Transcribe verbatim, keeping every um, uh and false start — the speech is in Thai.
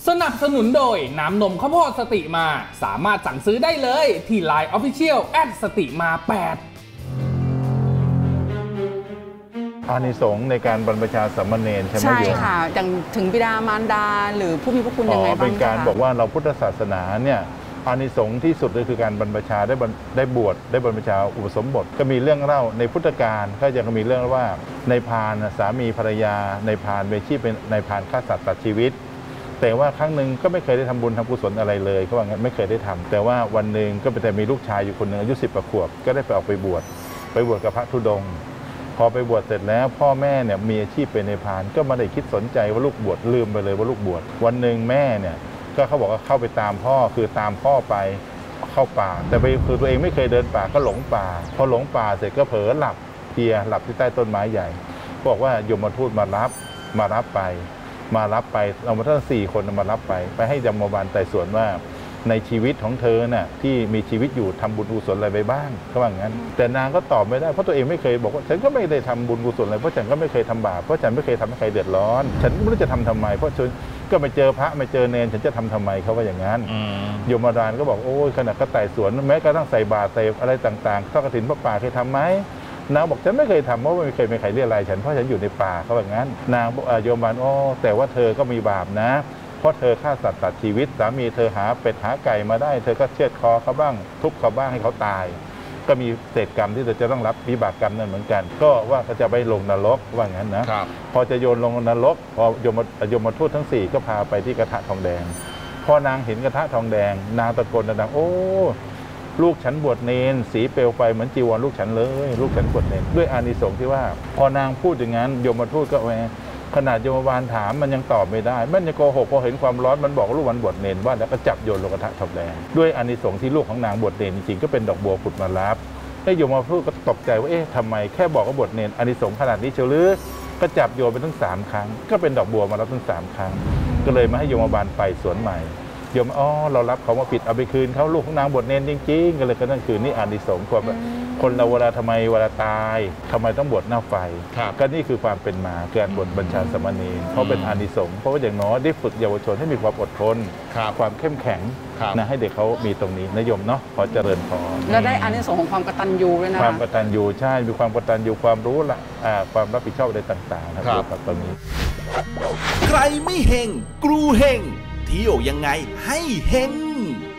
สนับสนุนโดยน้ำนมข้าวโพดสติมาสามารถสั่งซื้อได้เลยที่ ไลน์ Official แอทสติมาแปดอานิสงส์ในการบรรพชาสามเณรใช่ไหมโยมใช่ค่ะอย่างถึงบิดามารดาหรือผู้มีพระคุณยังไงบ้างเป็นการบอกว่าเราพุทธศาสนาเนี่ยอานิสงส์ที่สุดเลยคือการบรรพชาได้ได้บวชได้บรรพชาอุปสมบทก็มีเรื่องเล่าในพุทธกาลก็จะมีเรื่องว่าในพานสามีภรรยาในพานเป็นชีพเป็นในพานฆ่าสัตว์ตัดชีวิตแต่ว่าครั้งหนึ่งก็ไม่เคยได้ทำบุญทำกุศลอะไรเลยเขาว่างั้นไม่เคยได้ทำแต่ว่าวันหนึ่งก็เป็นแต่มีลูกชายอยู่คนหนึ่งอายุสิบกว่าขวบก็ได้ไปออกไปบวชไปบวชกับพระธุดงค์พอไปบวชเสร็จแล้วพ่อแม่เนี่ยมีอาชีพเป็นในพานก็ไม่ได้คิดสนใจว่าลูกบวชลืมไปเลยว่าลูกบวชวันหนึ่งแม่เนี่ยก็เขาบอกว่าเข้าไปตามพ่อคือตามพ่อไปเข้าป่าแต่ไปคือตัวเองไม่เคยเดินป่าก็หลงป่าพอหลงป่าเสร็จก็เผลอหลับเพลียหลับที่ใต้ต้นไม้ใหญ่บอกว่ายมทูตมารับมารับไปมารับไปเรามาทั้งสี่คนมารับไปไปให้ยมบาลไต่สวนว่าในชีวิตของเธอน่ะที่มีชีวิตอยู่ทำบุญกุศลอะไรไปบ้างเขาว่างั้นแต่นางก็ตอบไม่ได้เพราะตัวเองไม่เคยบอกว่าฉันก็ไม่ได้ทำบุญกุศลอะไรเพราะฉันก็ไม่เคยทำบาปเพราะฉันไม่เคยทำให้ใครเดือดร้อนฉันไม่รู้จะทำทำไมเพราะฉันก็ไปเจอพระไม่เจอเนรฉันจะทำทำไมเขาว่าอย่างนั้นโยมบาลก็บอกโอ้ยขนาดก็ไต่สวนแม้กระทั่งใส่บาตรใส่อะไรต่างๆทอดกฐินพระป่าเคยทำไหมนางบอกฉันไม่เคยทำเพราะไม่เคยมีใครเรียกอะไรฉันเพราะฉันอยู่ในป่าเขาว่างั้นนางบอกโยมบาลอ๋อแต่ว่าเธอก็มีบาปนะเพราะเธอฆ่าสัตว์ตัดชีวิตสามีเธอหาเป็ดหาไก่มาได้เธอก็เชือดคอเขาบ้างทุบเขาบ้างให้เขาตายก็มีเศษกรรมที่เธอจะต้องรับวิบากกรรมนั่นเหมือนกันก็ว่าเขาจะไปลงนรกว่างั้นนะพอจะโยนลงนรกพอยมยมทูตทั้งสี่ก็พาไปที่กระทะทองแดงพอนางเห็นกระทะทองแดงนางตะโกนดังโอ้ลูกฉันบวชเนรสีเปลวไฟเหมือนจีวรลูกฉันเลยลูกฉันบวชเนรด้วยอานิสงส์ที่ว่าพอนางพูดอย่างนั้นยมทูตก็แหวขนาดโยมบาลถามมันยังตอบไม่ได้มันจะโกหกพอเห็นความร้อนมันบอกลูกมันบวชเนรว่าแล้วก็จับโยนลงกระทะทองแดงด้วยอานิสงส์ที่ลูกของนางบวชเนรจริงๆก็เป็นดอกบัวผุดมารับไอ้โยมทูตก็ตกใจว่าเอ๊ะทำไมแค่บอกว่าบวชเนรอานิสงส์ขนาดนี้เชียวหรือก็จับโยนไปทั้งสามครั้งก็เป็นดอกบัวมารับทั้งสามครั้งก็เลยมาให้โยมบาลไปสวนใหม่โยมอ๋อเรารับเขามาผิดเอาไปคืนเขาลูกของนางบวชเนรจริงๆก็เลยก็นั่นคือนี่อานิสงส์ความคนเราเวลาทำไมเวลาตายทำไมต้องบวชหน้าไฟก็นี่คือความเป็นมาการบวชบัญชาสามเณรเพราะเป็นอานิสงส์เพราะว่าอย่างน้อยได้ฝึกเยาวชนให้มีความอดทนความเข้มแข็งนะให้เด็กเขามีตรงนี้นิยมเนาะขอเจริญพรและได้อานิสงส์ของความกตัญญูด้วยนะความกตัญญูใช่มีความกตัญญูความรู้ละความรับผิดชอบอะไรต่างๆนะครับตรงนี้ใครไม่เฮงกรูเฮงเที่ยวยังไงให้เฮง